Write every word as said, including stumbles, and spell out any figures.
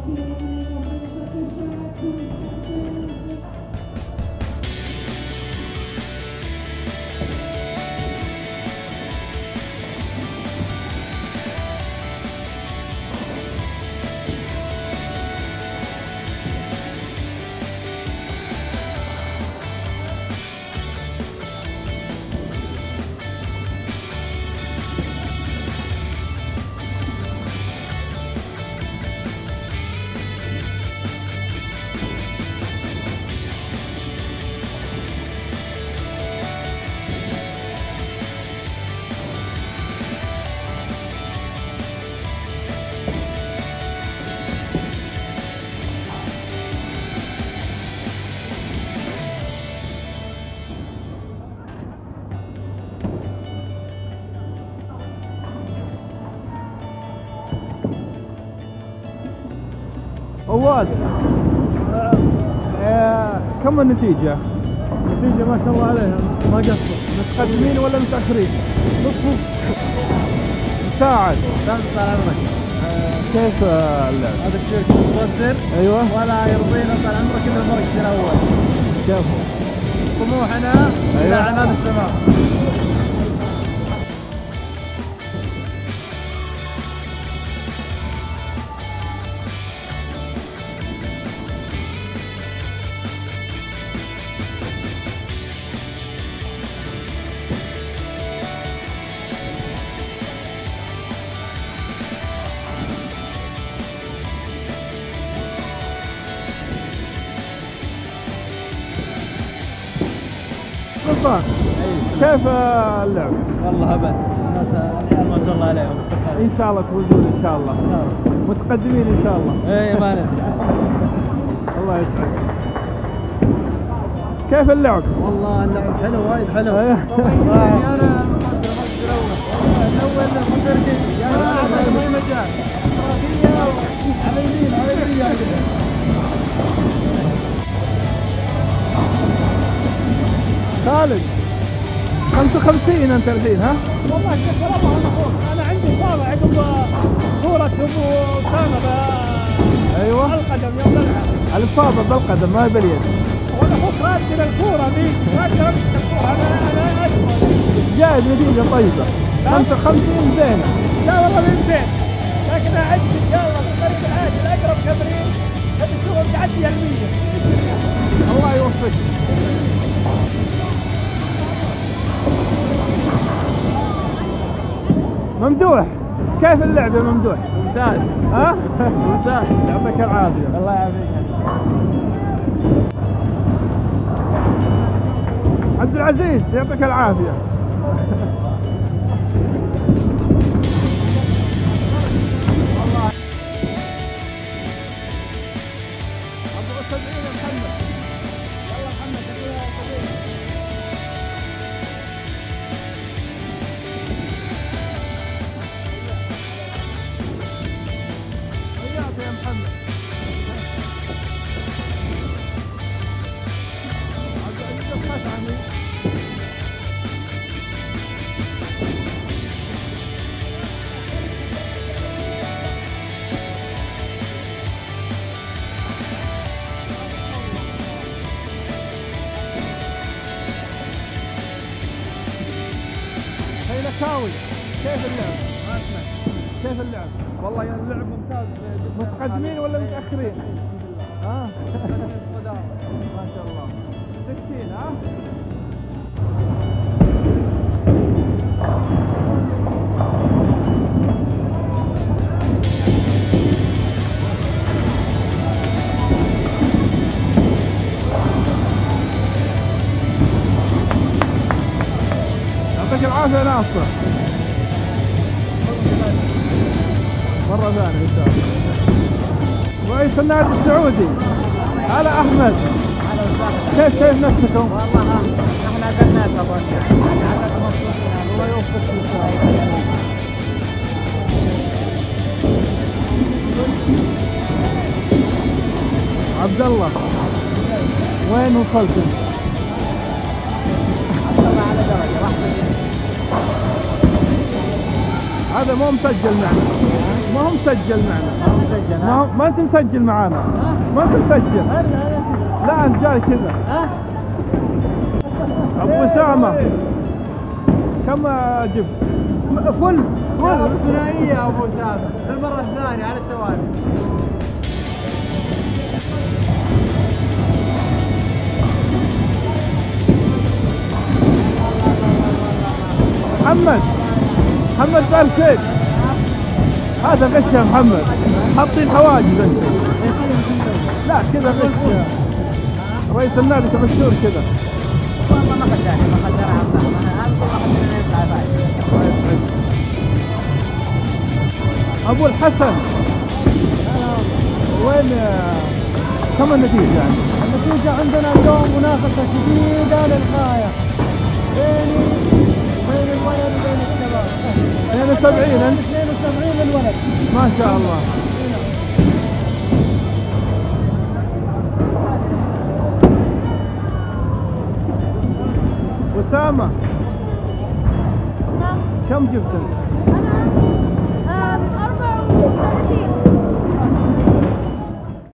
فواز، آه كم النتيجة؟ النتيجة ما شاء الله عليها ما قصر. متقدمين ولا متأخرين؟ نص نص. مساعد. لا طال عمرك. كيف اللعب؟ هذا الشيء متوتر. ايوه. ولا يرضينا طال عمرك الا المركز الاول. كيف؟ طموحنا أيوة. الى عنان السماء. سلطان، كيف اللعب؟ والله ابد الناس العيال ما شاء الله عليهم. ان شاء الله تفوزون ان شاء الله. متقدمين ان شاء الله. اي ما ندري. الله يسعدك. كيف اللعب؟ والله اللعب حلو وايد حلو. ايوه. انا الاول مدرب يا هذا ما مجال. على يمين على يمين. خالد، خمسة وخمسين انت الحين ها؟ والله شوف والله انا فوق، انا عندي صالة عقب كورة ابو اسامة. ايوه. القدم يوم نلعب. الفاضة بالقدم ما باليد. وانا فوق راكب الكورة ذيك، راكب الكورة انا انا اجمل. جايب نتيجة طيبة. خمسة وخمسين زينة. لا والله من زين، لكن اعد ان شاء الله في الطريق العاجل اقرب تمرين تبي تشوفهم تعدي المية. الله يوفقك. ممدوح، كيف اللعب يا ممدوح؟ ممتاز. ها؟ ممتاز. يعطيك العافية. الله يعافيك. عبد العزيز يعطيك العافية. كاوي، كيف اللعب؟ ما اسمع. كيف اللعب؟ والله اللعب ممتاز. متقدمين ولا متأخرين؟ الحمد لله. ها؟ الصدارة. ما شاء الله. ستين ها؟ يعطيك العافية ناصر. مرة ثانية إن شاء الله. رئيس النادي السعودي. هلا أحمد. كيف كيف نفسكم؟ والله احنا قلنا طبعا. الله يوفقك ان شاء الله. عبد الله، وين وصلت؟ على درجة واحدة. هذا مو مسجل معنا. ما هو مسجل معنا. ما هو مسجل. ما هو ما انت مسجل معانا. ما انت مسجل. لا انت جاي كذا. ها؟ ابو اسامه كم جبت؟ فل فل ثنائية يا ابو اسامه للمرة الثانية على التوالي. محمد محمد بارسيد هذا غش يا محمد. حاطين حواجز انت. لا كذا غش. رئيس النادي تبشر كذا. والله ما خدعني ما خدعني عبد انا هذا ما خدعني يطلع بعد. ابو الحسن وين كم النتيجة يعني؟ النتيجة عندنا اليوم منافسة شديدة للغاية بيني وبين الولد وبين الشباب. اثنين وسبعين انت؟ اثنين وسبعين للولد. ما شاء الله. أسامة كم جبت انت؟ أنا أربعة